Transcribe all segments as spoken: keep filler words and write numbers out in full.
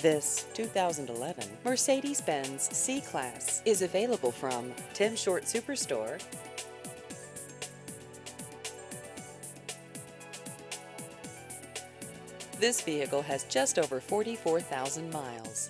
This two thousand eleven Mercedes-Benz C-Class is available from Tim Short Superstore. This vehicle has just over forty-four thousand miles.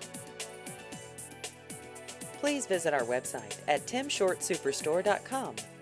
Please visit our website at tim short superstore dot com.